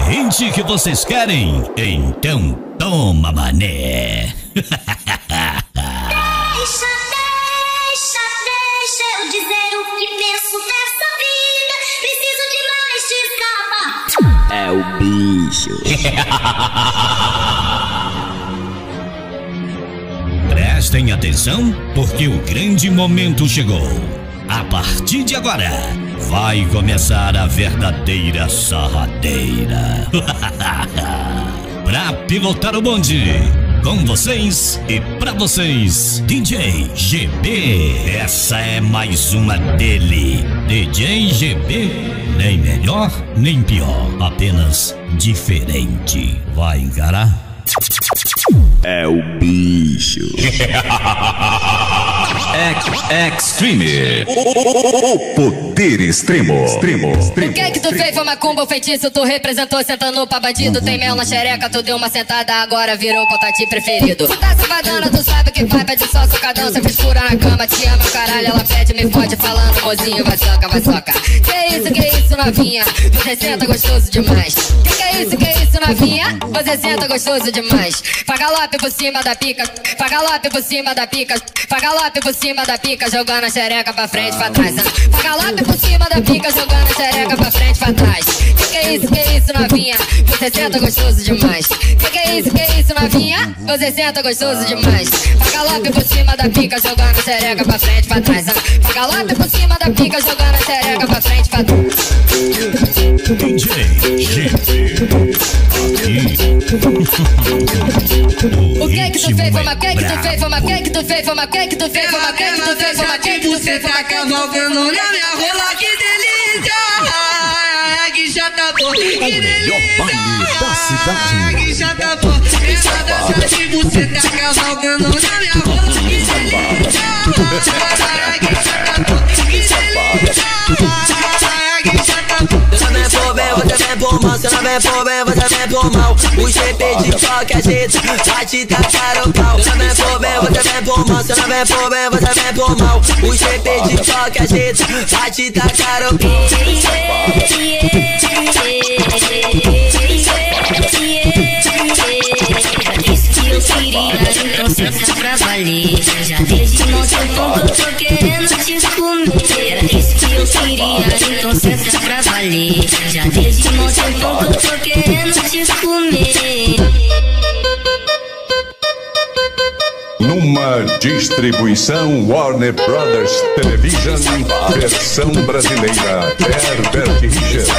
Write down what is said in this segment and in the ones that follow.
hit que vocês querem? Então toma, mané. Deixa eu dizer o que penso nessa vida. Preciso de mais te escapar. É o bicho. Prestem atenção, porque o grande momento chegou. A partir de agora, vai começar a verdadeira sarradeira. Pra pilotar o bonde, com vocês e pra vocês, DJ GB. Essa é mais uma dele. DJ GB, nem melhor, nem pior, apenas diferente. Vai encarar? É o bicho. Extreme. O poder extremo. O que tu fez foi macumba ou feitiço? Tu representou sentando pra bandido. Tem mel na xereca, tu deu uma sentada, agora virou contatinho preferido. Tu tá se vadando, tu sabe que vai, pede só socadão. Cê frescura na cama, te ama, caralho. Ela pede, me fode falando, mozinho, vai soca, vai soca. Que isso, novinha? Você senta gostoso demais. Que é isso, novinha? Você senta gostoso demais. Pra galope por cima da pica, pra galope por cima da pica, pra galope por cima da pica, jogando a xereca pra frente, pra trás. Pra galope por cima da pica, jogando a xereca pra frente, pra trás. Que é isso, novinha? Você senta gostoso demais. Que é isso, novinha? Você senta gostoso demais. Pra galope por cima da pica, jogando a xereca pra frente, pra trás. Pra galope por cima da pica, jogando a xereca pra frente, pra trás. DJ GB. O que tu fez, foi uma que tu fez, foi uma que tu fez, foi uma que tu fez, foi uma que tu fez, foi uma que tu fez, tá cavalgando na minha rola, que delícia! Que chata boa, que delícia! Que chata boa, essa dança de você tá cavalgando na minha rola, que delícia! Que chata boa, que delícia! Você vem por bem, você vem por mal. Você não vem por bem, você vem por mal. O GP de qualquer jeito vai te tacar o pau. Você vem por bem, você vem por mal. Você não vem por bem, você vem por mal. O GP de qualquer jeito vai te tacar o pau. Eu queria, então senta pra valer. Já desde muito tempo eu tô querendo te comer. Era isso que eu queria, então senta pra valer. Já desde muito tempo eu tô querendo te comer. Numa distribuição Warner Brothers Television, versão brasileira, Herbert Richard.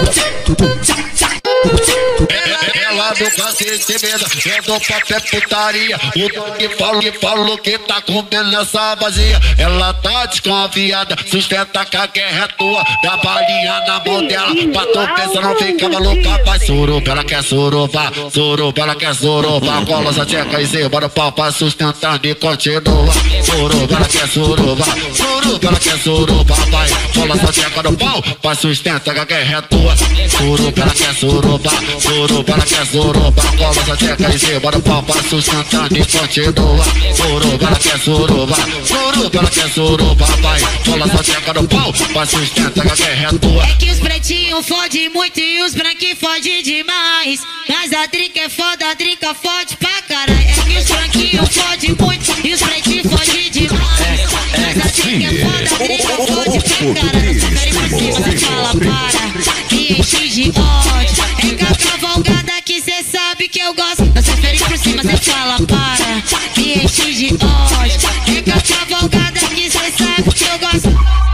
Ela nunca se intimida, é do papel putaria. O que falou que tá comendo essa vazia. Ela tá desconfiada, sustenta que a guerra é tua. Dá balinha na mão dela, pra tu pensar não fica maluca. Vai suruba, ela quer suruba, suruba, ela quer suruba. Cola essa tcheca e cima do pau pra sustentar e continua. Suruba, ela quer suruba, suruba, ela quer suruba. Vai, cola essa tcheca no pau pra sustentar que a guerra é tua. Suruba, ela quer suruba, suruba, ela quer suruba. Cola essa tcheca e cima do pau pra sustentar e continua. Suruba, ela quer suruba, suruba, ela quer suruba. Vai, cola essa tcheca no pau pra sustentar que a guerra é tua. É que os pretinhos fodem muito e os branquinhos fodem demais. Mas a drica é foda, a drica fode pra caralho. É que os branquinhos fodem muito e os pretinhos fodem demais. Mas a drica é foda, a drica fode pra caralho. Você fala para, que enche de ódio. É com a cavalgada que cê sabe que eu gosto. Você feliz por cima, cê fala para, que enche de ódio. É com a cavalgada que cê sabe que eu gosto.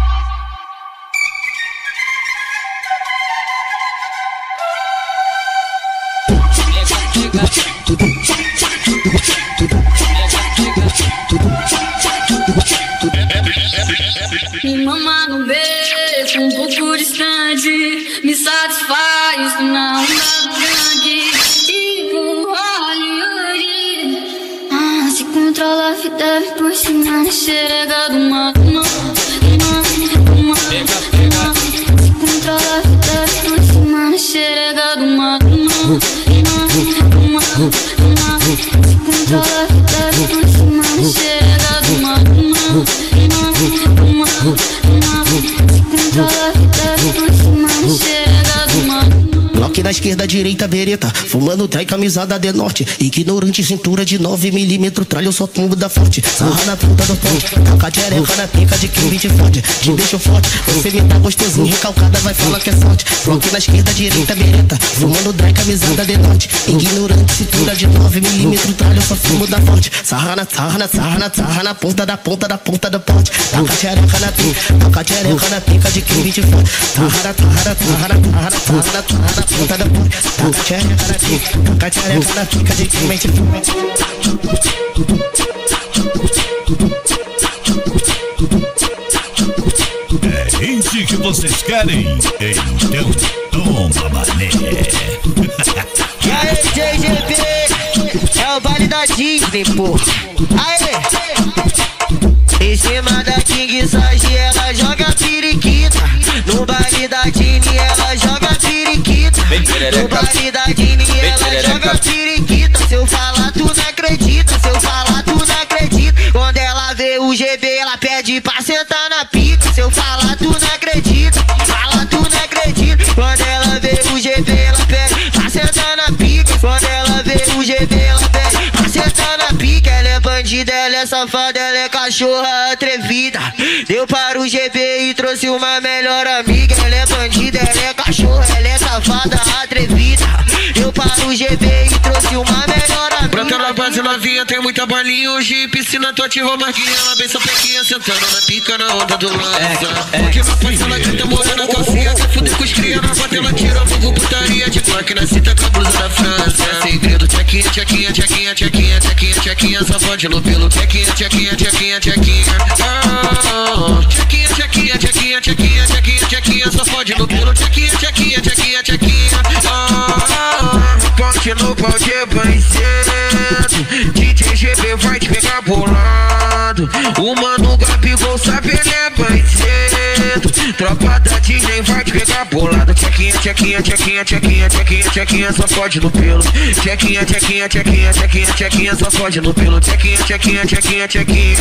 Me mama no beijo, um pouco distante. Me satisfaz, não dá grande. Tipo Hollywood. Se controla a vida por cima da xerega do mato. Se controla a vida por cima da xerega do mato. Se controla a vida por cima da xerega do mato. Block Bloque na esquerda, direita, bereta. Fumando trai, camisada de norte. Ignorante, cintura de 9mm. Tralha, eu só tumbo da forte. Sarra na ponta do ponte. Taca tchereca na pica de quem me te fode. Te deixo forte. Você me tá gostosinho, recalcada, vai falar que é sorte. Bloque na esquerda, direita, bereta. Fumando trai, camisada de norte. Ignorante, cintura de 9mm. Tralha, eu só fumo da forte. Sarra na ponta da ponta do pote. Taca tchereca na pica. Taca tchereca na pica de quem me te fode. Sarra na ponta da ponte. Taca tchereca na pica. Taca tchereca na pica de quem me te fode. É isso que vocês querem? Então toma, mané. E aí, JGP, é o baile da Disney, pô. Aê! Em cima da King Size ela joga periquita. No baile da Disney ela joga periquita. No baile da Disney ela joga periquita. Se eu falar tu não acredita, se eu falar tu não acredita. Quando ela vê o GB ela pede pra sentar na pica. Se eu falar tu não acredita, fala tu não acredita. Quando ela vê o GB ela pede pra sentar na pica. Quando ela vê o GB ela pede pra sentar na pica. Ela é bandida, ela é safada, ela é cachorra atrevida. Deu para o GB e trouxe uma melhor amiga. Ela é bandida, ela é cachorra, ela é safada atrevida. Deu para o GB e trouxe uma melhor amiga. Brota na base novinha, tem muita balinha. Hoje piscina, tu ativa a marquinha. Ela bem sua pequinha, sentando na pica, na onda do lança. Porque na parcela que tá morando a calcinha. Quer fuder com os cria, na bota ela tira fogo, putaria de placa na cinta com a blusa da França. É segredo, tchequinha, tchequinha, tchequinha, tchequinha, tchequinha, tchequinha, só pode no pelo. Tchequinha, tchequinha, tchequinha, tchequinha. Tchequinha, tchequinha, tchequinha, tchequinha, tchequinha, tchequinha, só pode no pelo. Tchequinha, tchequinha, tchequinha, tchequinha. Ponte no pau de banceiro. DJ GB vai te pegar bolado. O mano Gabigol sabe ele é banceiro. Tropa da Disney vai te pegar bolado. Tchequinha, tchequinha, tchequinha, tchequinha, tchequinha, tchequinha, só pode no pelo. Tchequinha, tchequinha, tchequinha, tchequinha, tchequinha, só pode no pelo. Tchequinha, tchequinha, tchequinha, tchequinha.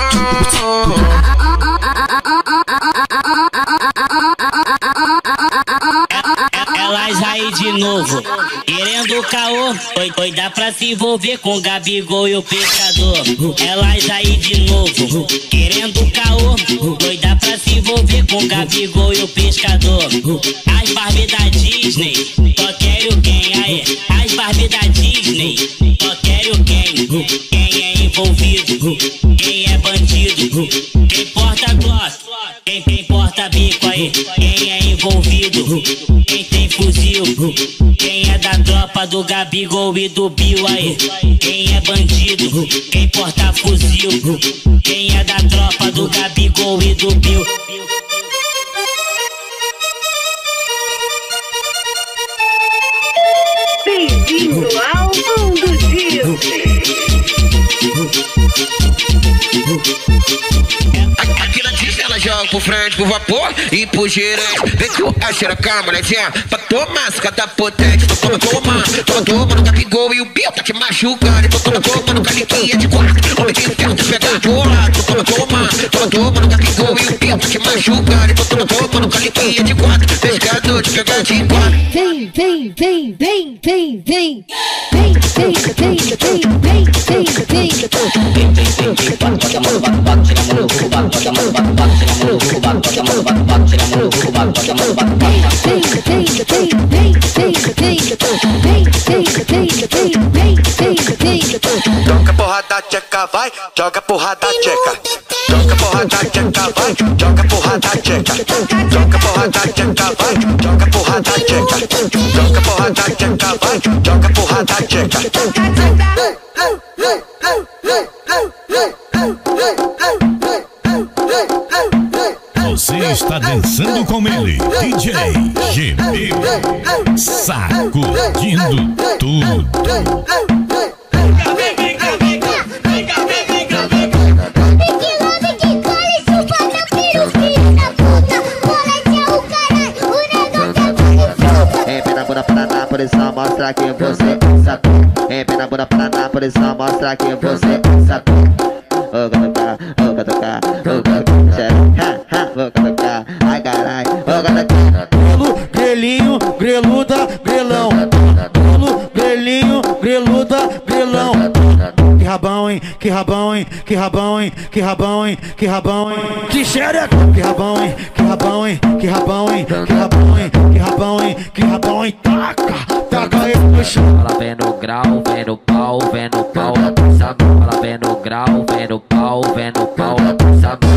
Elas aí de novo, querendo caô, doida pra se envolver com Gabigol e o pescador. Elas aí de novo, querendo caô, doida pra se envolver com Gabigol e o pescador. As Barbie da Disney, só quero quem aí? As Barbie da Disney, só quero quem? Quem é envolvido, quem é bandido, quem porta gloss, quem porta bico aí? Quem é envolvido, quem tem fuzil, quem é da tropa do Gabigol e do Bill aí? Quem é bandido, quem porta fuzil, quem é da tropa do Gabigol e do Bill? Bem-vindo ao mundo Disney. Aqui na Disney ela joga pro frente, pro vapor e pro gerente. Vem com a xereca, molequinha, pra tomar cada potente. Toma no Gabigol e o Bill tá te machucando. Toma no caliquinha de quarto, homem que tenta pegar do lado. Toma no Gabigol e o Bill tá te machucando. Toma no caliquinha de quarto, pescador te pegar de quarto. Vem, vem, vem, vem, vem, vem. Vem, vem, vem, vem, vem, vem, vem. Joga porrada tcheca, vai, joga porrada tcheca. Joga porrada tcheca, vai, joga porrada tcheca. Joga porrada tcheca, vai, joga porrada tcheca. Joga porrada tcheca, vai, joga porrada tcheca. Você está dançando com ele, DJ GB, sacudindo tudo. Polícia mostra que você sacou. Empina a bunda para na polícia mostra que você sacou. Vou catucar, vou catucar, vou catucar, vou catucar, ai carai, vou catucar. Grelinho, greluda, grelão. rabão, hein, que rabão, hein, que rabão, hein, que xereca, que rabão, hein, que rabão, hein, que rabão, hein, que rabão, hein, que rabão, hein, que rabão, hein, taca ele no chão. Ela vem no grau, vem no pau, sabe? Ela vem no grau, vem no pau, sabe?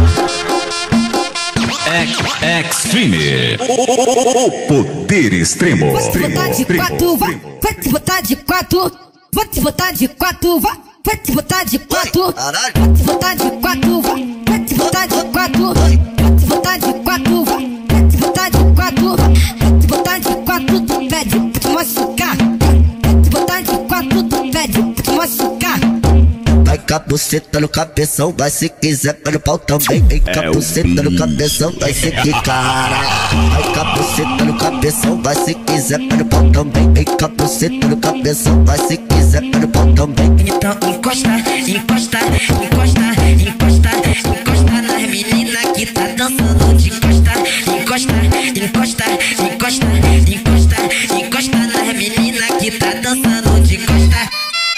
Extreme. Poder extremo. Vou te botar de quatro, vai te botar de quatro. Vou te botar de quatro, vai te botar de quatro. Vou te botar de quatro, vai te botar de quatro. Vou te botar de quatro, vai te botar de quatro. Vou te botar de quatro, tu pede pra te machucar. Vou te botar de quatro, tu pede pra te machucar. Vai cabuceta no cabeção, vai se quiser pelo pau também. Vem cabuceta no cabeção, vai se que caralho. Vai cabuceta no cabeção, vai se quiser pelo pau também. Vem cabuceta no cabeção, vai se quiser pelo pau também. Então encosta, encosta, encosta, encosta, encosta nas meninas que tá dançando de costa. Encosta, encosta, encosta, encosta, encosta nas meninas que tá dançando de costa.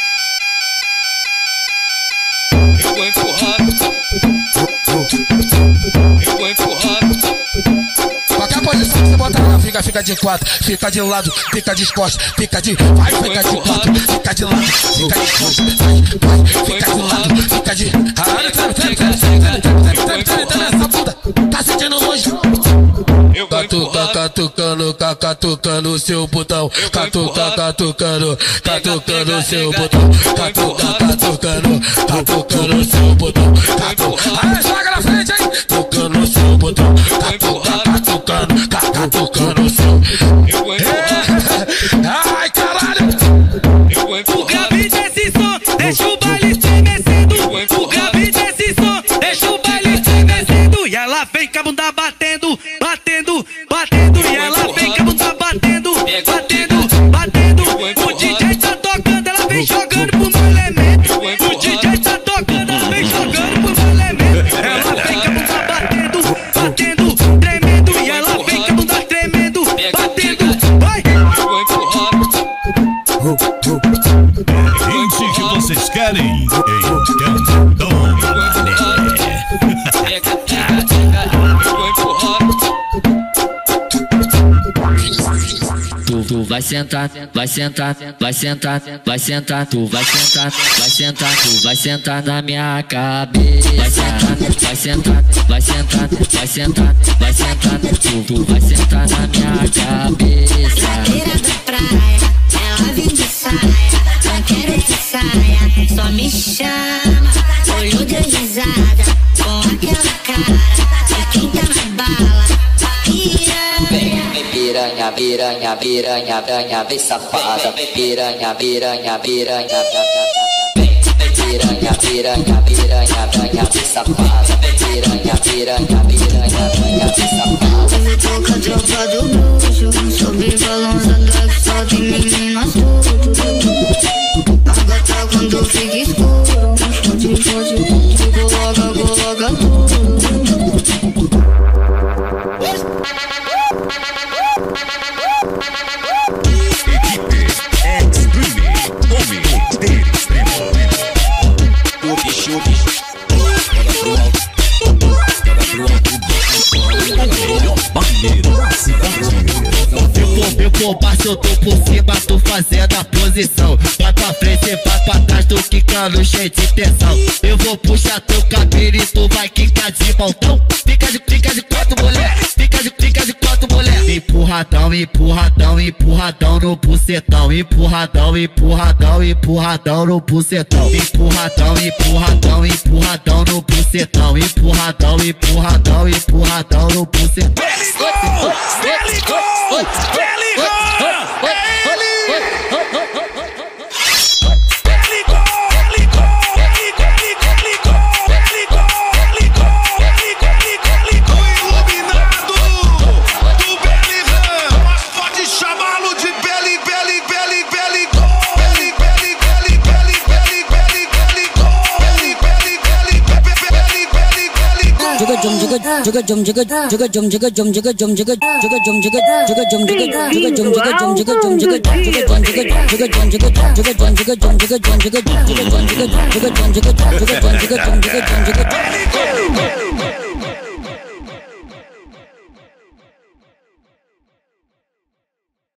Eu vou empurrar. Eu vou empurrar. Qualquer posição que você botar ela fica de quatro, fica de lado, fica de costas, fica de vai, fica de quatro, fica de lado, fica de costas, vai, fica de lado, fica de caralho, treme essa bunda, tá sentindo longe? Catucando seu botão, catucando seu botão, catucando seu botão, aí joga na frente, hein? Tocando seu botão, catucando seu. Ai, caralho! O grave desse som deixa o baile estremecendo. O grave desse som deixa o baile estremecendo. E ela vem com a bunda batendo, batendo, batendo. E ela vem com a bunda batendo, batendo, batendo. O DJ tá tocando, ela vem jogando pro meu elemento. O DJ tá tocando, ela vem jogando pro meu elemento. Ela vem com a bunda batendo, batendo, tremendo. E ela vem com a bunda tremendo, batendo. Vai! Eu vou empurrar. Esse que vocês querem, então toma. Tu vai sentar, vai sentar, vai sentar, vai sentar, tu vai sentar, vai sentar, tu vai sentar na minha cabeça. Vai sentar, vai sentar, vai sentar, vai sentar, vai sentar, tu vai sentar na minha cabeça. Na beira da praia, ela vem de saia, não quero que saia, só me chama. Olho de risada, com aquela cara de quem tá na bala. Piranha, piranha, piranha, piranha, vem safada. Piranha, piranha, piranha, piranha, piranha, piranha, piranha, vem safada. Piranha, piranha, piranha, piranha, vem safada. Eu tô com a tropa do bruxo, sobe balançando que só tem meninas tudo. A gata quando fica escuro, coloca tudo. Meu parceiro, eu tô por cima, tô fazendo a posição. Vai pra frente, vai pra trás, tô quicando cheio de tensão. Eu vou puxar teu cabelo e tu vai quicar de montão. Fica de quatro, mulher, fica de quatro, mulher. Empurradão, empurradão, empurradão no bucetão. Empurradão, empurradão, empurradão no bucetão. Empurradão, empurradão, empurradão no bucetão. Empurradão, empurradão, empurradão no bucetão. Jum Jump,